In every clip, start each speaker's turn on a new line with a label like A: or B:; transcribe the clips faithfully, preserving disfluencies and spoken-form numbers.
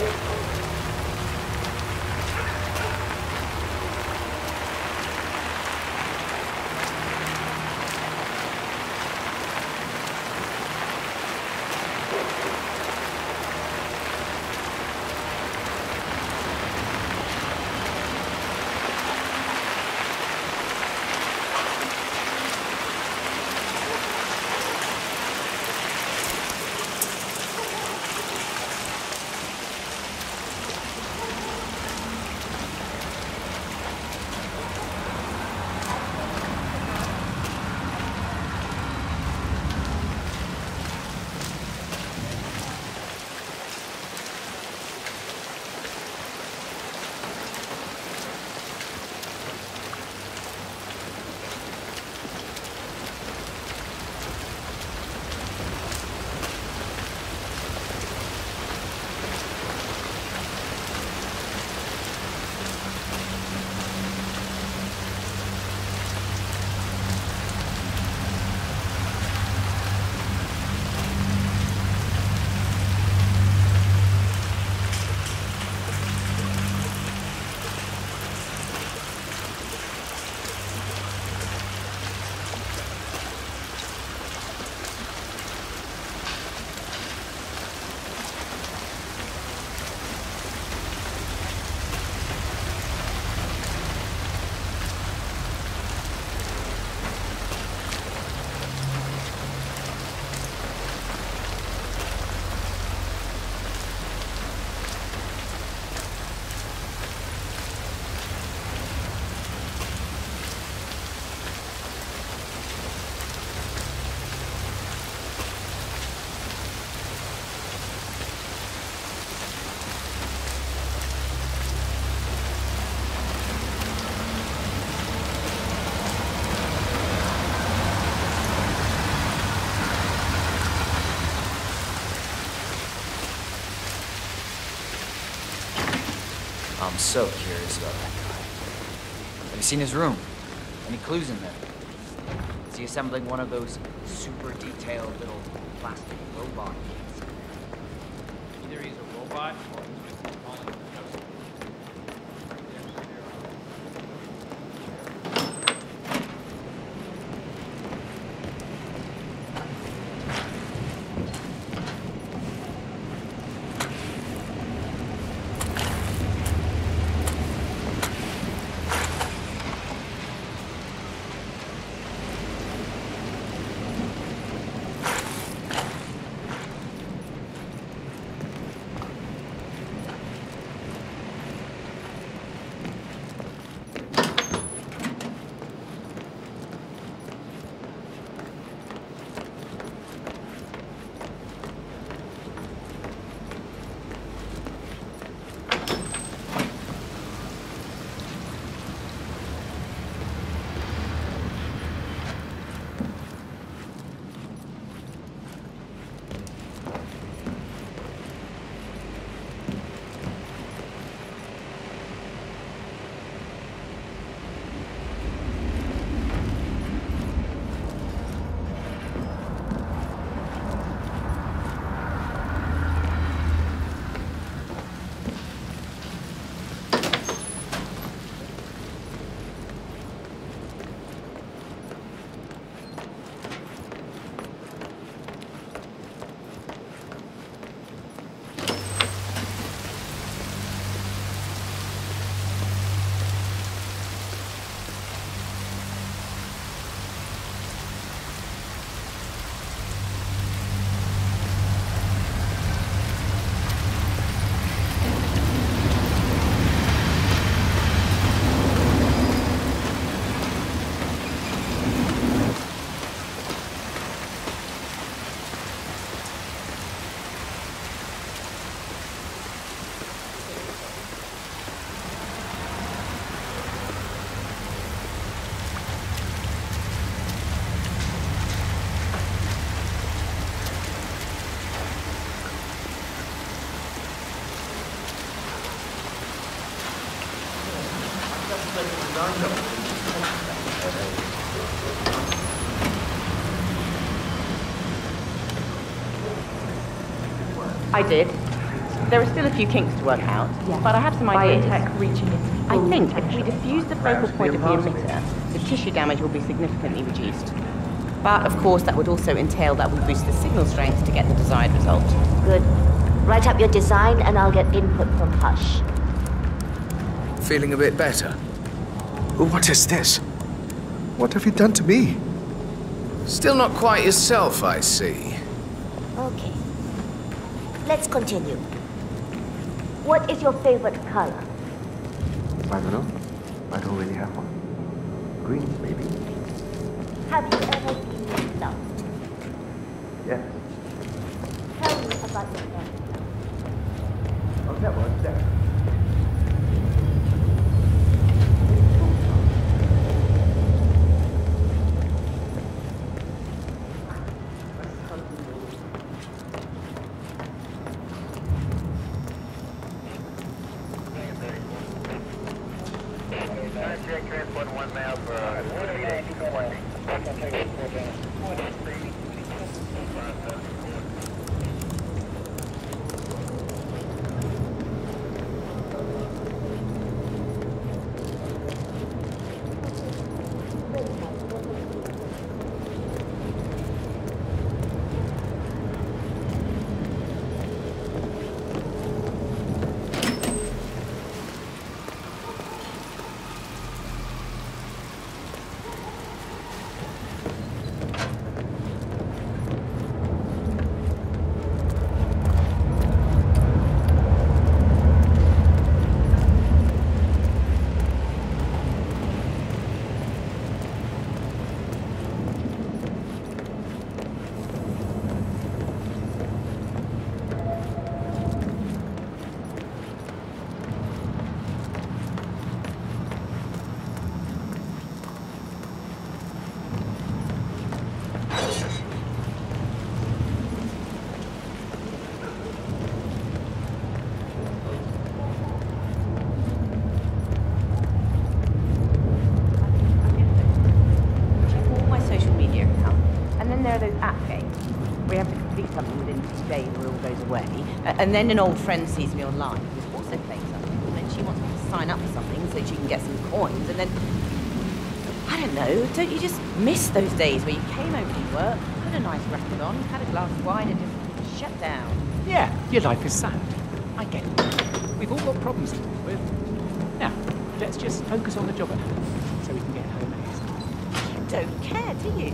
A: I'm so curious about that guy. Have you seen his room? Any clues in there? Is he assembling one of those super detailed little plastic robot kits?
B: Either he's a robot or he's calling it a ghost.
C: I did. There are still a few kinks to work out,
D: Yes.
C: but I have some ideas.
D: Biotech reaching its
C: I
D: full
C: think if we
D: potential.
C: diffuse the focal point of the emitter, the tissue damage will be significantly reduced. But of course, that would also entail that we boost the signal strength to get the desired result.
E: Good. Write up your design and I'll get input from Hush.
F: Feeling a bit better? What is this? What have you done to me? Still not quite yourself, I see.
E: Okay. Let's continue. What is your favorite color?
G: I don't know. I don't really have one. Green, maybe.
E: Have you ever been in love?
G: Yes.
E: Tell me about your family.
G: Oh, that was that.
C: And then an old friend sees me online who's also playing something, and then she wants me to sign up for something so she can get some coins, and then... I don't know, don't you just miss those days where you came home from work, put a nice record on, had a glass of wine, and just shut down?
H: Yeah, your life is sad. I get it. We've all got problems to deal with. Now, let's just focus on the job at hand, so we can get home ASAP.
C: You don't care, do you?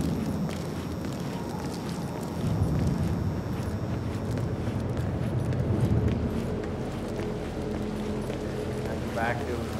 B: Back to it.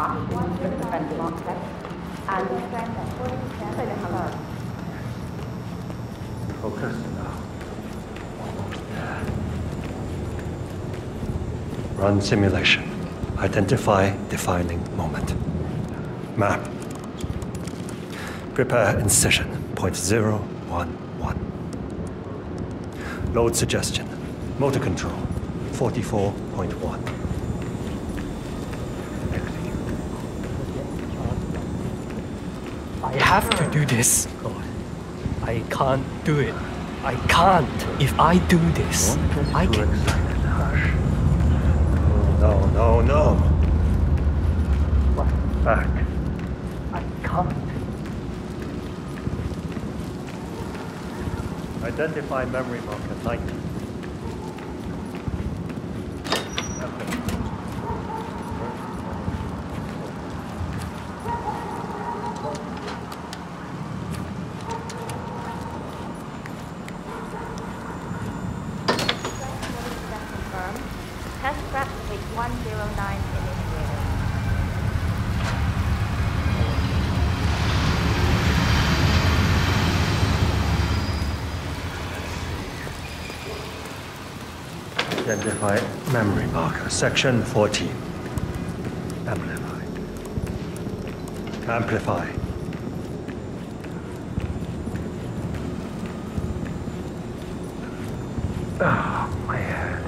C: Look at the benchmark test. And say the hello.
G: Focus now. Run simulation. Identify defining moment. Map. Prepare incision. Point zero one one. Load suggestion. Motor control. Forty-four point one.
D: I have to do this. God, I can't do it. I can't. If I do this, I
G: Too
D: can.
G: excited, Hush. No, no, no.
D: What?
G: Back.
D: I can't.
G: Identify memory marker ninety.
E: Test prep take one zero nine initiated.
G: Identify memory marker, section fourteen. Amplify. Amplify. Ah, my head.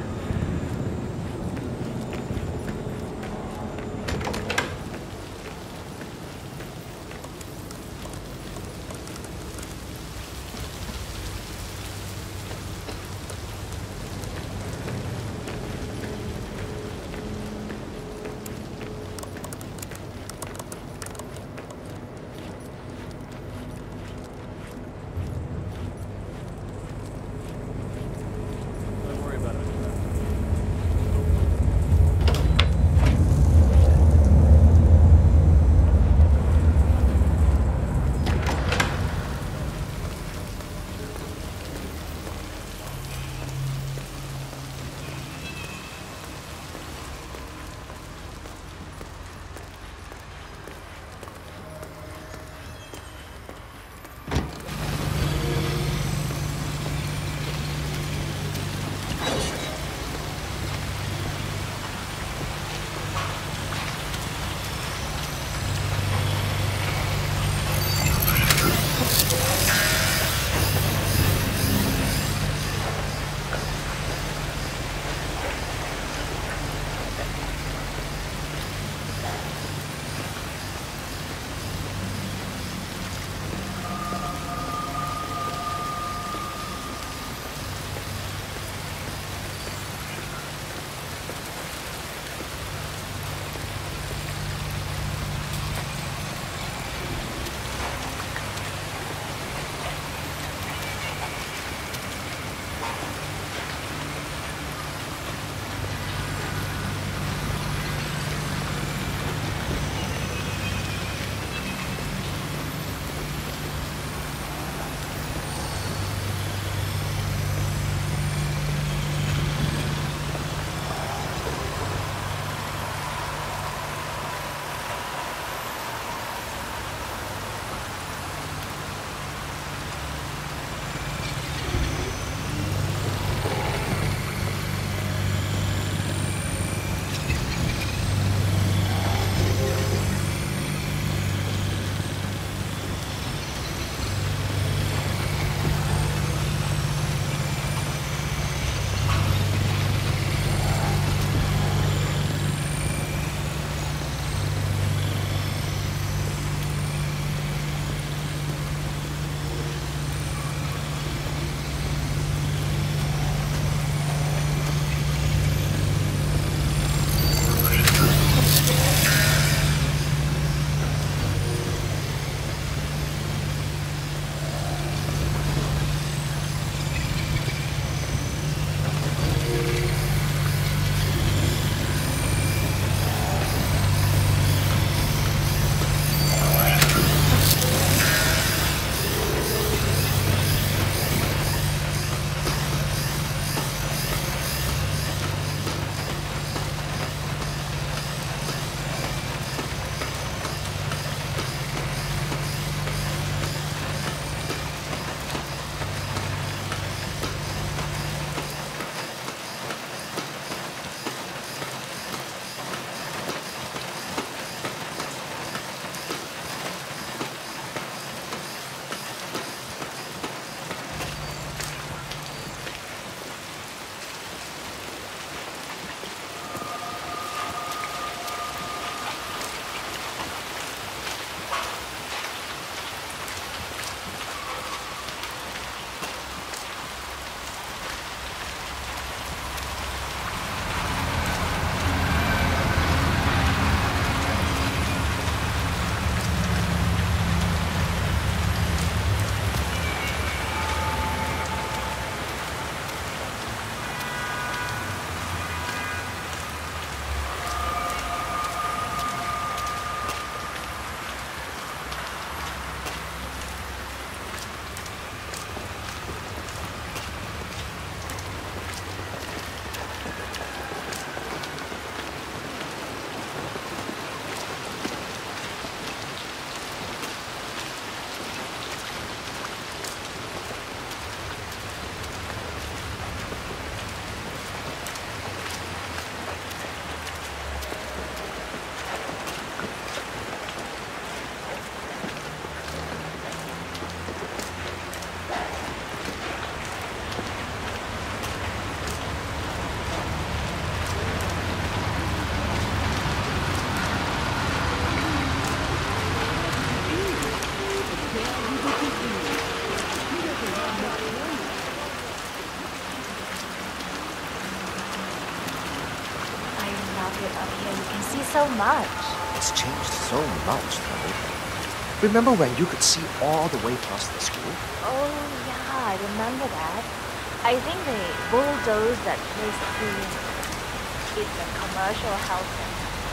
E: so much.
G: It's changed so much, though. Remember when you could see all the way past the school?
E: Oh, yeah, I remember that. I think they bulldozed that place too. It's a commercial health center.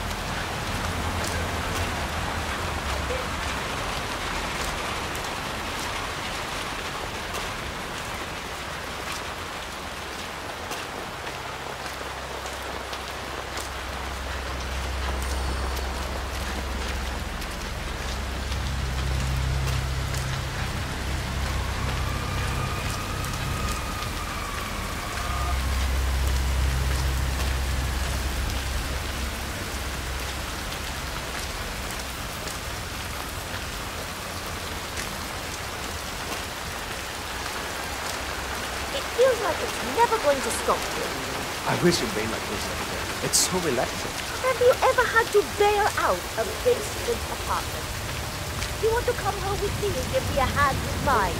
E: Feels like it's never going to stop here.
G: I wish it rained like this every day. It's so relaxing.
E: Have you ever had to bail out a basement apartment? You want to come home with me and give me a hand with mine?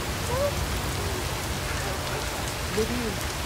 G: Maybe...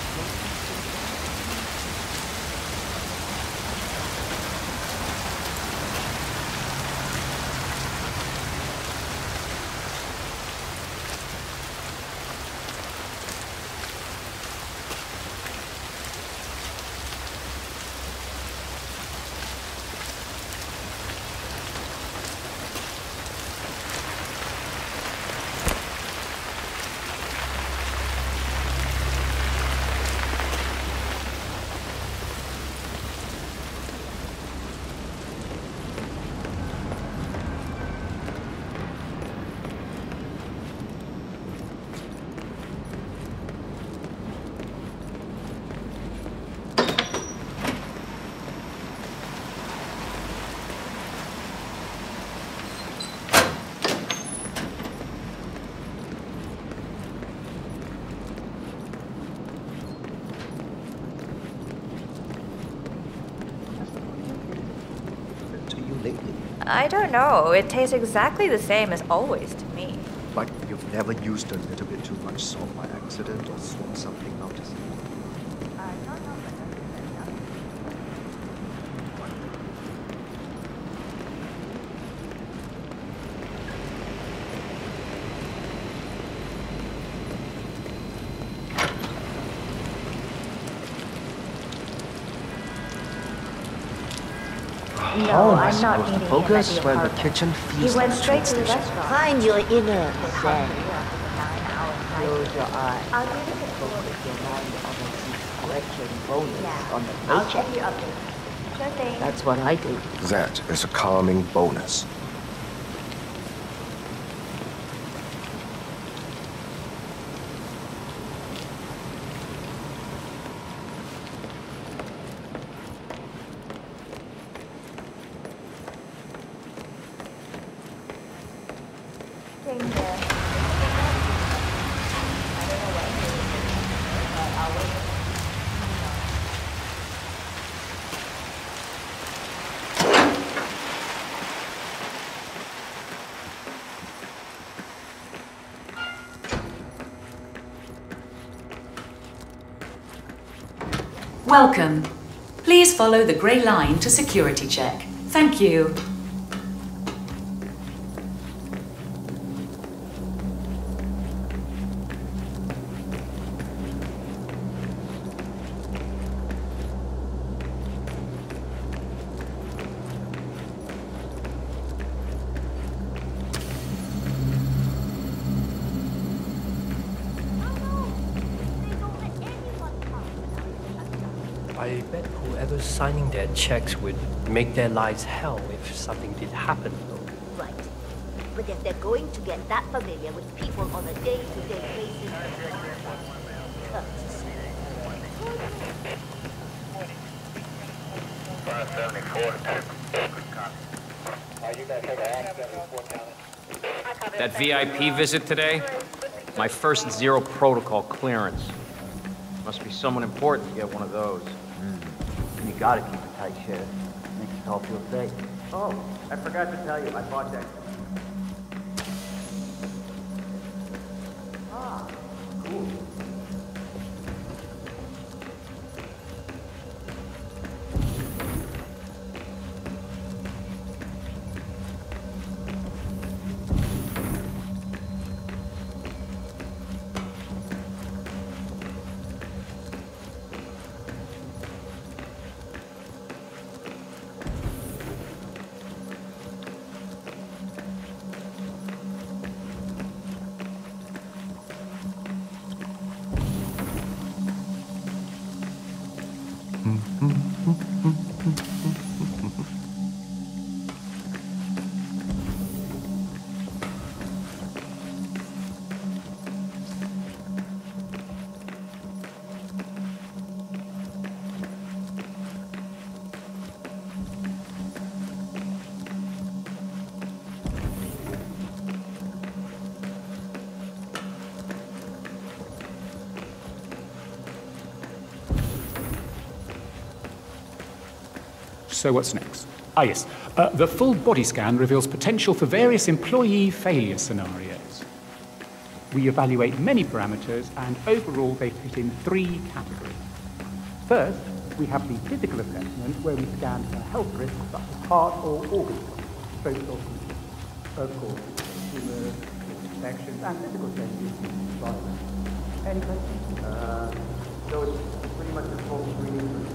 I: I don't know. It tastes exactly the same as always to me.
G: Like you've never used a little bit too much salt by accident or swapped something out to see.
I: I don't know.
E: No,
G: How am I
E: I'm not
G: supposed to
E: meeting him
G: focus
E: at the
G: when the
E: apartment.
G: kitchen
E: He
G: feels
E: went
G: like a
E: straight to
G: train
E: the
G: station?
E: restaurant. Find your inner zen.
C: Close your eyes.
E: I'll give you a
C: Focus your mind on the correction bonus
E: Yeah.
C: on the
E: I'll
C: paycheck.
E: keep you updated. Sure thing.
C: That's what I do.
G: That is a calming bonus.
E: Same here. I don't know what it is, but I'll wait.
J: Welcome. Please follow the grey line to security check. Thank you.
D: I bet whoever's signing their checks would make their lives hell if something did happen, though.
E: Right. But if they're going to get that familiar with people on a day-to-day basis...
B: That V I P visit today? My first zero protocol clearance. Must be someone important to get one of those.
A: Mm. You gotta keep a tight ship. Makes us all feel safe. Oh, I forgot to tell you, I bought that. Ah, cool.
H: So what's next? Ah, yes. Uh, the full body scan reveals potential for various employee failure scenarios. We evaluate many parameters, and overall they fit in three categories. First, we have the physical assessment, where we scan for health risks such as heart or organ failure, both of course, tumors, infections, and physical changes in the environment. Any questions?
B: Uh, so it's pretty much a full screening for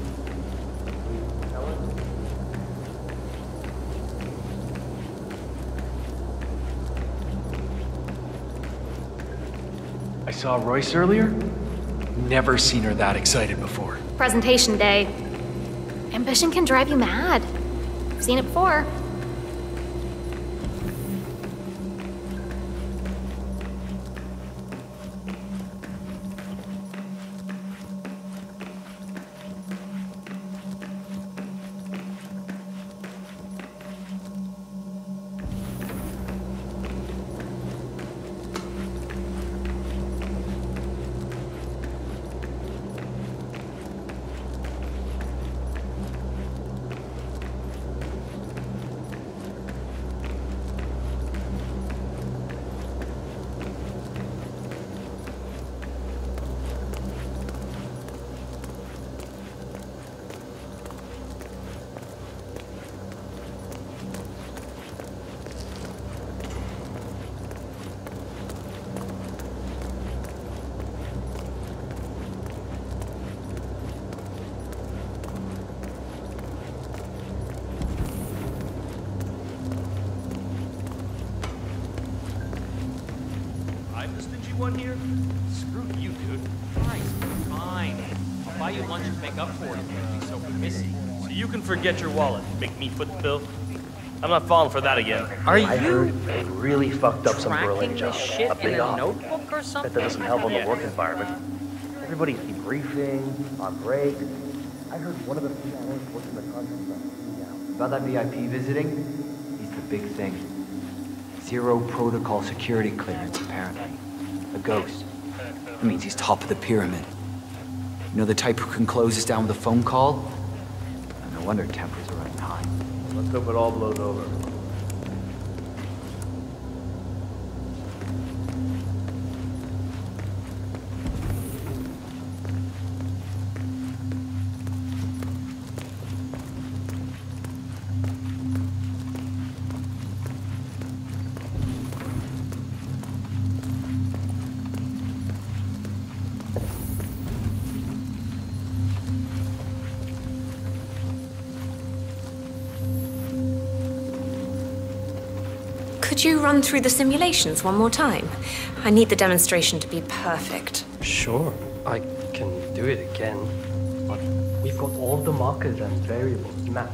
K: I saw Royce earlier. Never seen her that excited before.
L: Presentation day. Ambition can drive you mad. I've seen it before.
B: One here? Screw you, dude. Fine, fine. I'll buy you lunch and make up for it if you're so permissive.
M: So you can forget your wallet and make me foot the bill? I'm not falling for that again.
A: Are
G: I
A: you
G: heard they really fucked up some
A: tracking
G: grilling job.
A: this shit
G: A
A: in
G: big
A: a
G: off.
A: notebook or something?
G: Bet that doesn't help on the work environment. Everybody's debriefing, on break. I heard one of the few hours working the contract now.
A: About that V I P visiting? He's the big thing. Zero protocol security clearance, apparently. A ghost. That means he's top of the pyramid. You know, the type who can close us down with a phone call? No wonder tempers are running high.
B: Let's hope it all blows over.
N: Could you run through the simulations one more time? I need the demonstration to be perfect.
D: Sure, I can do it again. But we've got all the markers and variables mapped.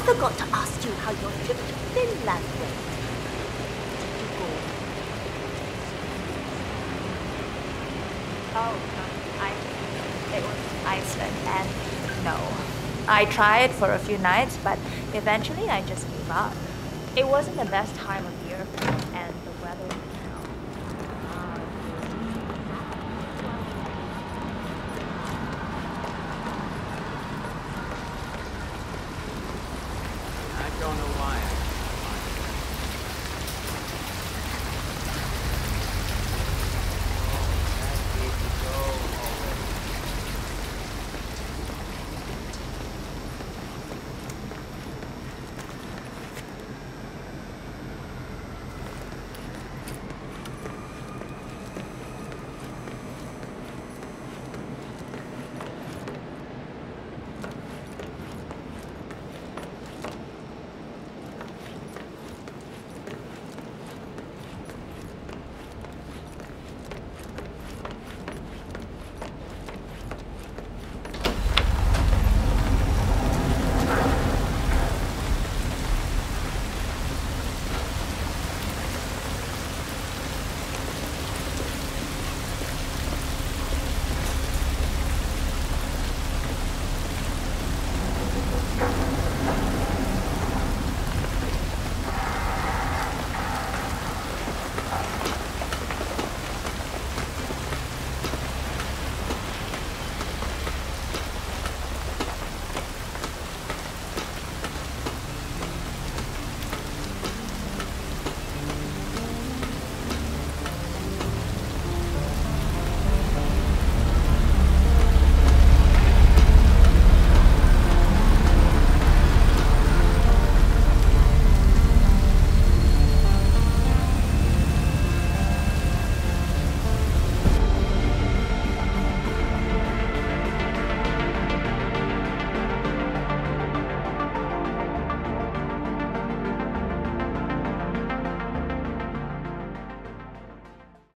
E: forgot to ask you how your trip to Finland went. Did you go?
I: Oh, no, I, it was Iceland, and no. I tried for a few nights, but eventually I just gave up. It wasn't the best time of year.